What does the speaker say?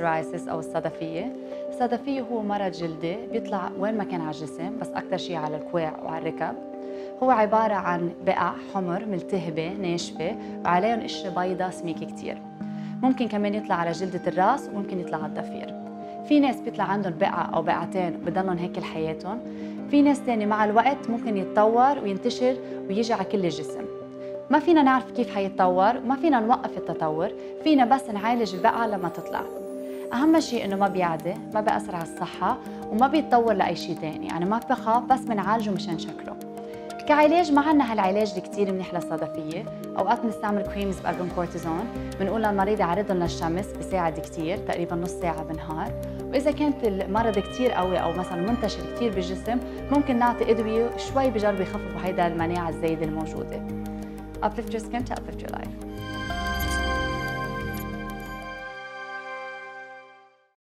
السورايسيس أو الصدفية. الصدفية هو مرض جلدي بيطلع وين ما كان على الجسم، بس أكثر شيء على الكوع وعلى الركب. هو عبارة عن بقع حمر ملتهبة ناشفة وعليهم قشرة بيضاء سميكة كتير. ممكن كمان يطلع على جلدة الراس وممكن يطلع على الضفير. في ناس بيطلع عندهم بقعة أو بقعتين وبضلهم هيك لحياتهم. في ناس تاني مع الوقت ممكن يتطور وينتشر ويجي على كل الجسم. ما فينا نعرف كيف حيتطور وما فينا نوقف التطور، فينا بس نعالج البقعة لما تطلع. أهم شيء إنه ما بيعدي، ما بيأثر على الصحة وما بيتطور لأي شيء تاني، يعني ما بخاف بس بنعالجه مشان شكله. كعلاج ما عندنا هالعلاج اللي كثير منيح للصدفية، أوقات بنستعمل كريمز بقلبهم كورتيزون، بنقول للمريض يعرضهم للشمس، بيساعد كثير تقريبا نص ساعة بالنهار. وإذا كانت المرض كثير قوي أو مثلا منتشر كثير بالجسم، ممكن نعطي أدوية شوي بجربوا يخففوا هيدا المناعة الزايدة الموجودة. UpLift your skin to uplift your life.